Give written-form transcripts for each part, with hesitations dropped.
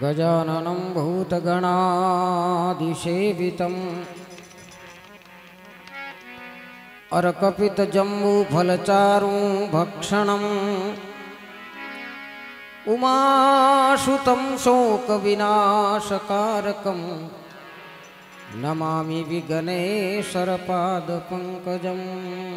गजाननं भूतगणादिसेवितम् अर्कपितजम्बूफलचारुं भक्षणम् उमासुतं शोकविनाशकारकम् नमामि विघ्नेश्वरपादपङ्कजम्।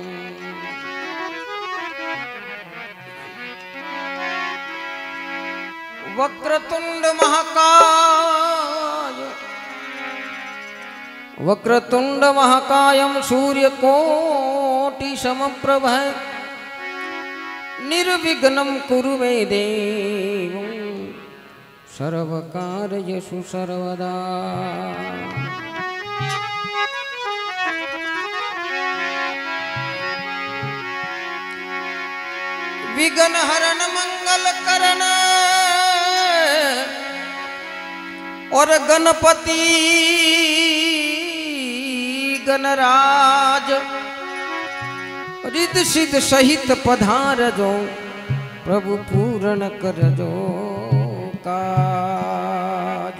वक्रतुंड महाकायं सूर्यकोटिसमप्रभ निर्विघ्नं कुरु मे देव सर्वकार्येषु सर्वदा। विघ्नहरण मंगलकरण और गणपति गणराज रिद्ध सिद्ध सहित पधारजो प्रभु पूर्ण करजो काज।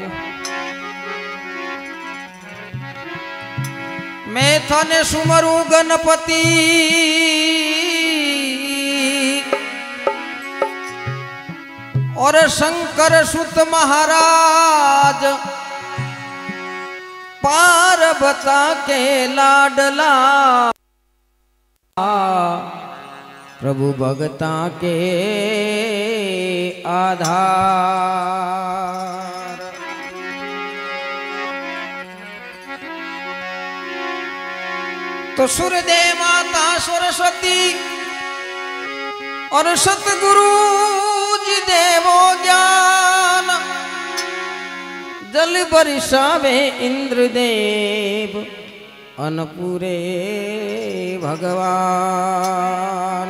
मैं थाने सुमरू गणपति और शंकर सुत महाराज पार्वता के लाडला प्रभु भगता के आधार। तो सूर्यदेव माता सरस्वती और सतगुरु जी देवो ज्ञान जल बरसावे इंद्रदेव अनपुरे भगवान।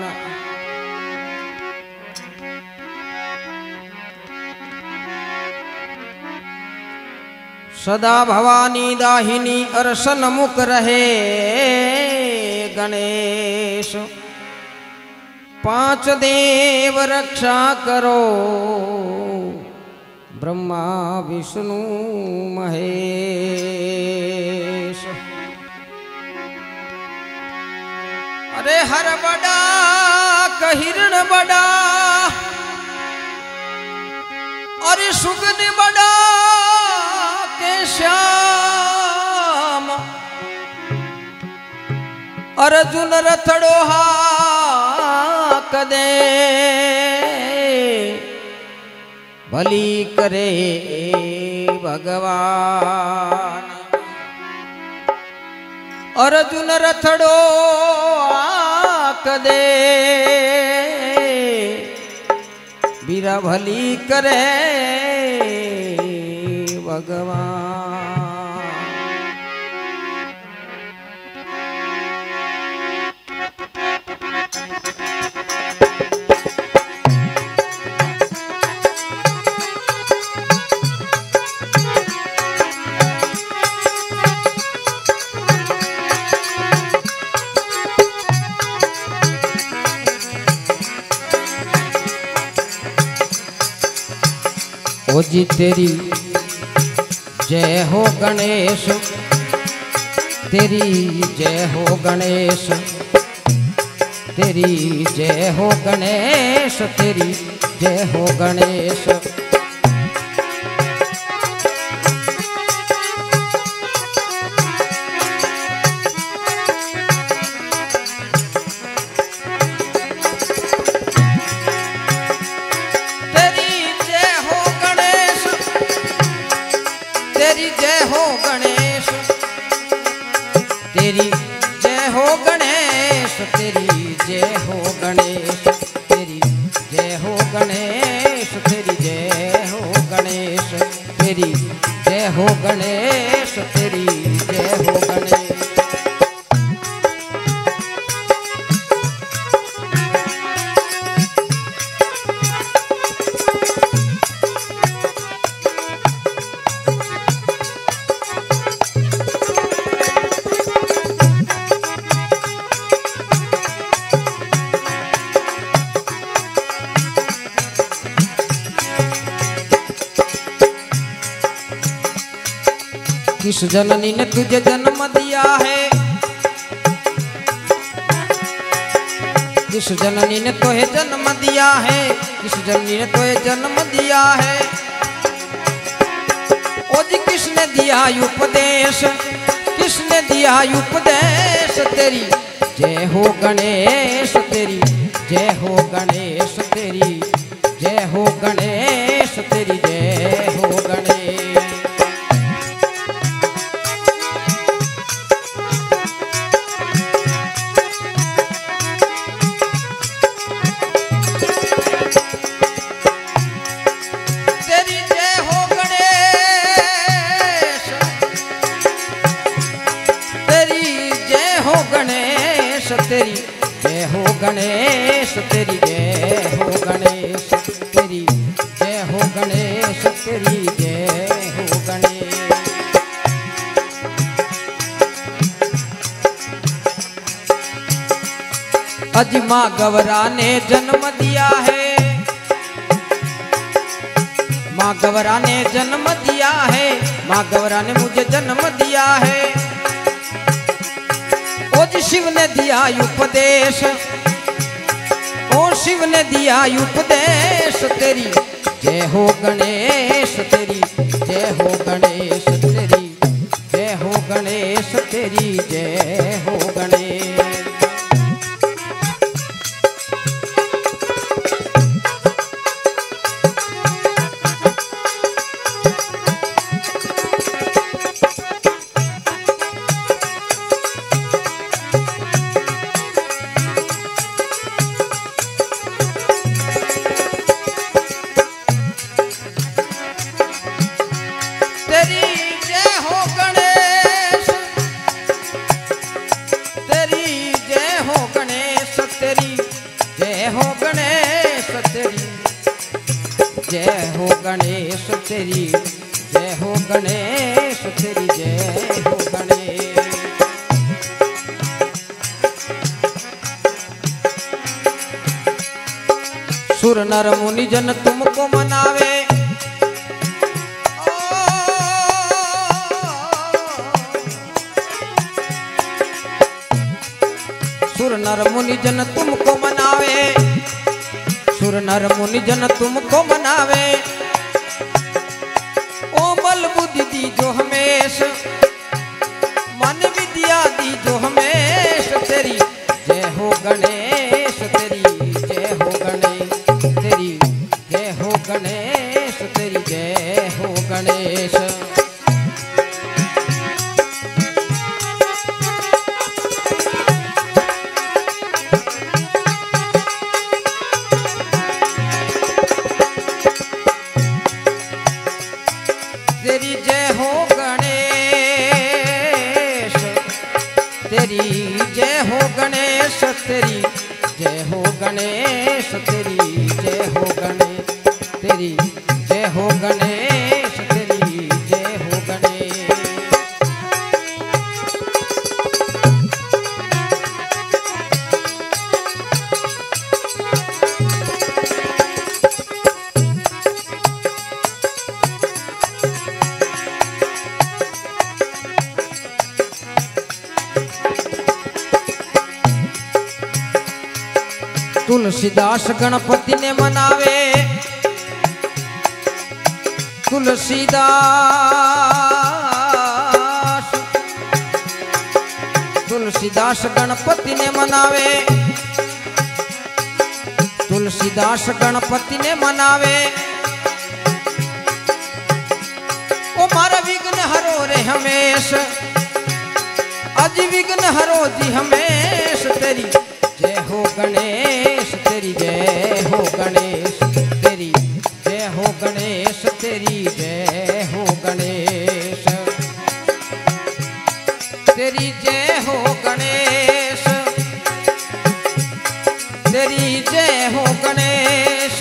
सदा भवानी दाहिनी अरसन मुख रहे गणेश पांच देव रक्षा करो ब्रह्मा विष्णु महेश। अरे हर बड़ा कहिरण बड़ा अरे सुगन बड़ा के श्याम अर्जुन रथड़ो कदे भली करे भगवान। अर्जुन रथड़ो कदे बीरा भली करे भगवान। ओ जी तेरी जय हो गणेश तेरी जय हो गणेश तेरी जय हो गणेश तेरी जय हो गणेश। तेरी जय हो गणेश तेरी जय हो गणेश तेरी जय हो गणेश तेरी जय हो गणेश तेरी जय हो गणेश तेरी जय हो गणेश तेरी जय हो गणेश। किस जननी ने तुझे जन्म दिया है, किस जननी ने तोहे जन्म दिया है, किस जननी ने तोहे जन्म दिया है। ओ जी किसने दिया उपदेश, किसने दिया उपदेश। तेरी जय हो गणेश, तेरी जय हो गणेश, तेरी जय हो गणेश, तेरी जय हो गणेश। तेरी जय हो गणेश, तेरी जय हो गणेश, तेरी जय हो गणेश, तेरी जय हो गणेश। अज माँ गौरा ने जन्म दिया है, माँ गौरा ने जन्म दिया है, माँ गौरा ने मुझे जन्म दिया है। ओ जी शिव ने दिया उपदेश, ओ शिव ने दिया उपदेश। तेरी जय हो गणेश, तेरी जय हो गणेश, तेरी जय हो गणेश, तेरी जय हो गणेश। जय हो गणेश, तेरी जय हो गणेश, तेरी जय हो गणेश। सुर नर मुनि जन तुमको मनावे, सुर नर मुनि जन तुमको मनावे, सुर नर मुनि जन तुमको मनावे। ओमल बुद्धि दी जो हमेश, मन विद्या दी जो हमेश। तेरी जय हो गणेश, तेरी जय हो गणेश, तेरी जय हो गणेश, तेरी जय हो गणेश। तेरी जय हो गणेश, तेरी जय हो गणेश, तेरी जय हो गणेश, तेरी जय हो गणेश, तेरी जय हो गणेश, तेरी जय हो गणेश। तुलसीदास गणपति ने मनावे, तुलसीदास, तुलसीदास गणपति ने मनावे, तुलसीदास गणपति ने मनावे। ओ मारा विघ्न हरो रे हमेश, अज विघ्न हरो जी हमेश। तेरी जय हो गणेश, तेरी जय हो गणेश, तेरी जय हो गणेश, तेरी जय हो गणेश, तेरी जय हो गणेश, तेरी जय हो गणेश,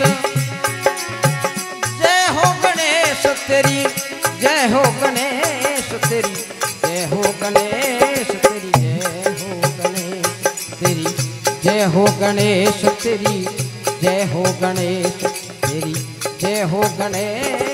जय हो गणेश, तेरी जय हो गणेश, तेरी जय हो गणेश, तेरी जय हो गणेश, तेरी जय हो गणेश, तेरी जय हो गणेश, तेरी जय हो गणेश।